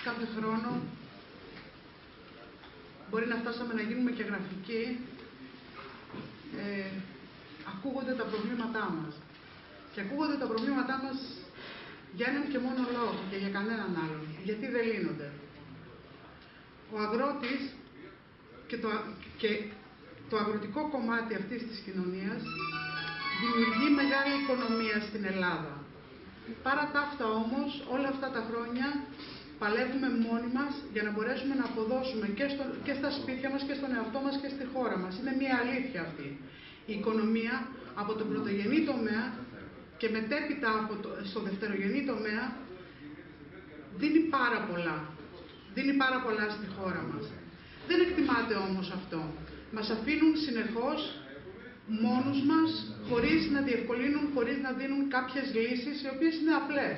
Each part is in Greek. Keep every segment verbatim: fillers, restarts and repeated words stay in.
κάθε χρόνο μπορεί να φτάσαμε να γίνουμε και γραφικοί, ε, ακούγονται τα προβλήματά μας. Και ακούγονται τα προβλήματά μας για έναν και μόνο λόγο και για κανέναν άλλον. Γιατί δεν λύνονται. Ο αγρότης και το, και το αγροτικό κομμάτι αυτής της κοινωνίας δημιουργεί μεγάλη οικονομία στην Ελλάδα. Παρά τα αυτά όμως, όλα αυτά τα χρόνια παλεύουμε μόνοι μας για να μπορέσουμε να αποδώσουμε και, στο, και στα σπίτια μας και στον εαυτό μας και στη χώρα μας. Είναι μια αλήθεια αυτή. Η οικονομία από τον πρωτογενή τομέα και μετέπειτα από το, στο δευτερογενή τομέα δίνει πάρα πολλά. Δίνει πάρα πολλά στη χώρα μας. Δεν εκτιμάται όμως αυτό. Μας αφήνουν συνεχώς μόνους μας, χωρίς να διευκολύνουν, χωρίς να δίνουν κάποιες λύσεις, οι οποίες είναι απλές.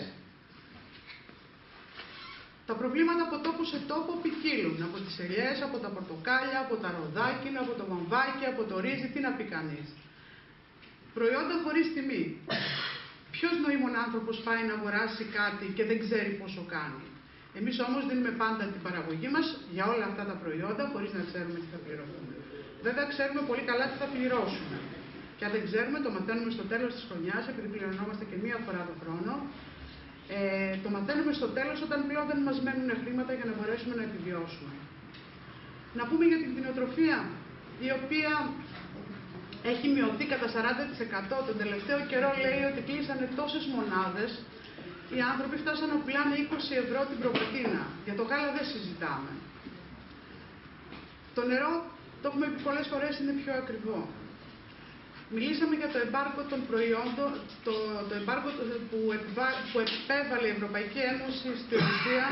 Τα προβλήματα από τόπο σε τόπο ποικίλουν. Από τις ελιές, από τα πορτοκάλια, από τα ροδάκινα, από το βαμβάκι, από το ρύζι, τι να πει κανείς. Προϊόντα χωρίς τιμή. Ποιος νοήμων άνθρωπος πάει να αγοράσει κάτι και δεν ξέρει πόσο κάνει. Εμείς όμως δίνουμε πάντα την παραγωγή μας για όλα αυτά τα προϊόντα, χωρίς να ξέρουμε τι θα πληρωθούμε. Βέβαια, ξέρουμε πολύ καλά τι θα πληρώσουμε. Και αν δεν ξέρουμε, το μαθαίνουμε στο τέλος της χρονιάς, επειδή πληρωνόμαστε και μία φορά το χρόνο. Ε, το μαθαίνουμε στο τέλος, όταν πλέον δεν μας μένουν χρήματα για να μπορέσουμε να επιβιώσουμε. Να πούμε για την κτηνοτροφία, η οποία έχει μειωθεί κατά σαράντα τοις εκατό. Τον τελευταίο καιρό λέει ότι κλείσανε τόσες μονάδες. Οι άνθρωποι φτάσαν να πουλάνε είκοσι ευρώ την προβατίνα. Για το γάλα δεν συζητάμε. Το νερό, το έχουμε πει πολλές φορές, είναι πιο ακριβό. Μιλήσαμε για το εμπάργκο των προϊόντων, το, το εμπάργκο που, επιβα, που επέβαλε η Ευρωπαϊκή Ένωση στη Ρωσία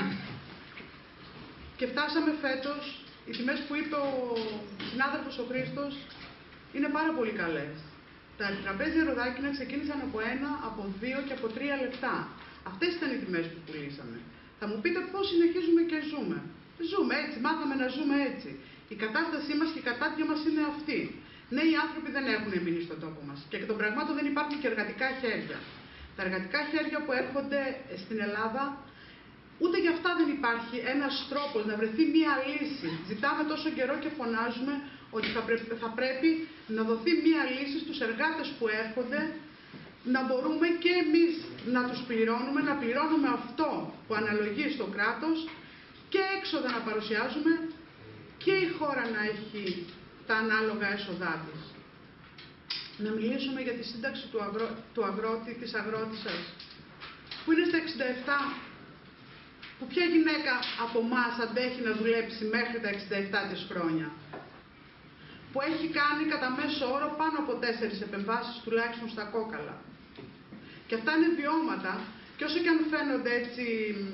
και φτάσαμε φέτος, οι τιμές που είπε ο συνάδελφος ο Χρήστος είναι πάρα πολύ καλές. Τα τραπέζια ροδάκινα ξεκίνησαν από ένα, από δύο και από τρία λεπτά. Αυτές ήταν οι τιμές που πουλήσαμε. Θα μου πείτε πώς συνεχίζουμε και ζούμε. Ζούμε έτσι, μάθαμε να ζούμε έτσι. Η κατάστασή μας και η κατάτια μας είναι αυτή. Ναι, οι άνθρωποι δεν έχουν μείνει στον τόπο μας. Και εκ των πραγμάτων δεν υπάρχουν και εργατικά χέρια. Τα εργατικά χέρια που έρχονται στην Ελλάδα, ούτε για αυτά δεν υπάρχει ένας τρόπος να βρεθεί μία λύση. Ζητάμε τόσο καιρό και φωνάζουμε ότι θα, πρέ, θα πρέπει να δοθεί μία λύση στους εργάτες που έρχονται, να μπορούμε και εμείς να τους πληρώνουμε, να πληρώνουμε αυτό που αναλογεί στο κράτος και έξοδα να παρουσιάζουμε και η χώρα να έχει τα ανάλογα έσοδά της. Να μιλήσουμε για τη σύνταξη του, αγρό, του αγρότη, της αγρότισσας, που είναι στα εξήντα επτά, που ποια γυναίκα από εμάς αντέχει να δουλέψει μέχρι τα εξήντα επτά της χρόνια, που έχει κάνει κατά μέσο όρο πάνω από τέσσερις επεμβάσεις τουλάχιστον στα κόκαλα. Και αυτά είναι βιώματα, και όσο και αν φαίνονται έτσι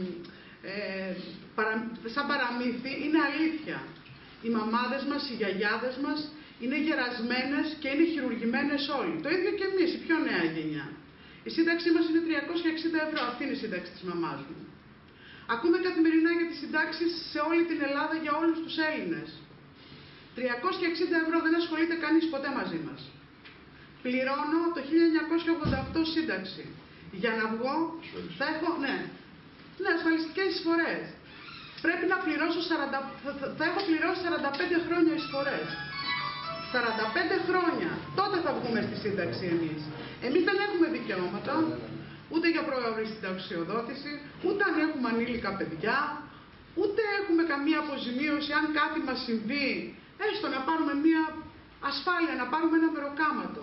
ε, παρα, σαν παραμύθι, είναι αλήθεια. Οι μαμάδες μας, οι γιαγιάδες μας είναι γερασμένες και είναι χειρουργημένες όλοι. Το ίδιο και εμείς, η πιο νέα γενιά. Η σύνταξή μας είναι τριακόσια εξήντα ευρώ, αυτή είναι η σύνταξη της μαμάς μου. Ακούμε καθημερινά για τις συντάξεις σε όλη την Ελλάδα για όλους τους Έλληνες. τριακόσια εξήντα ευρώ, δεν ασχολείται κανείς ποτέ μαζί μας. Πληρώνω το χίλια εννιακόσια ογδόντα οκτώ σύνταξη. Για να βγω θα έχω, ναι, ναι, ασφαλιστικές εισφορές. Πρέπει να πληρώσω, σαράντα, θα έχω πληρώσει σαράντα πέντε χρόνια εισφορές. σαράντα πέντε χρόνια. Τότε θα βγούμε στη σύνταξη εμείς. Εμείς δεν έχουμε δικαιώματα, ούτε για προώρη συνταξιοδότηση, ούτε αν έχουμε ανήλικα παιδιά, ούτε έχουμε καμία αποζημίωση αν κάτι μας συμβεί, έστω να πάρουμε μια ασφάλεια, να πάρουμε ένα μεροκάματο.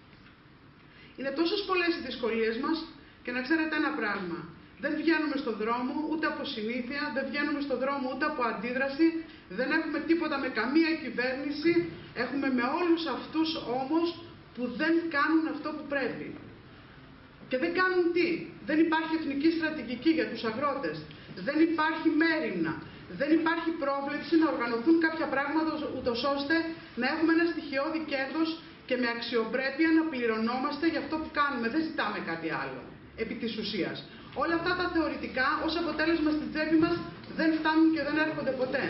Είναι τόσες πολλές οι δυσκολίες μας και να ξέρετε ένα πράγμα. Δεν βγαίνουμε στον δρόμο ούτε από συνήθεια, δεν βγαίνουμε στον δρόμο ούτε από αντίδραση, δεν έχουμε τίποτα με καμία κυβέρνηση, έχουμε με όλους αυτούς όμως που δεν κάνουν αυτό που πρέπει. Και δεν κάνουν τι? Δεν υπάρχει εθνική στρατηγική για τους αγρότες, δεν υπάρχει μέριμνα, δεν υπάρχει πρόβλεψη να οργανωθούν κάποια πράγματα ούτως ώστε να έχουμε ένα στοιχειώδη κέρδος και με αξιοπρέπεια να πληρωνόμαστε για αυτό που κάνουμε. Δεν ζητάμε κάτι άλλο, επί της ουσίας. Όλα αυτά τα θεωρητικά ως αποτέλεσμα στην τσέπη μας δεν φτάνουν και δεν έρχονται ποτέ.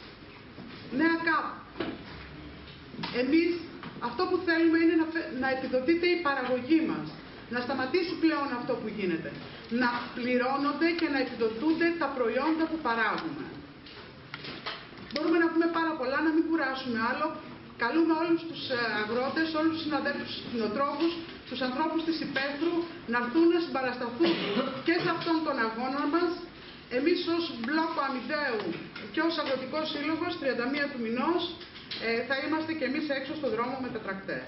Νέα ΚΑΠ. Εμείς αυτό που θέλουμε είναι να, να επιδοτείται η παραγωγή μας. Να σταματήσει πλέον αυτό που γίνεται. Να πληρώνονται και να επιδοτούνται τα προϊόντα που παράγουμε. Μπορούμε να πούμε πάρα πολλά, να μην κουράσουμε άλλο. Καλούμε όλους τους αγρότες, όλους τους συναδέλφους, τους κτηνοτρόφους, τους ανθρώπους της υπαίθρου να έρθουν να συμπαρασταθούν και σε αυτόν τον αγώνα μας. Εμείς ως Μπλόκο Αμυδέου και ως Αγροτικός Σύλλογος, τριάντα μία του μηνός, ε, θα είμαστε και εμείς έξω στον δρόμο με τα τρακτέρ.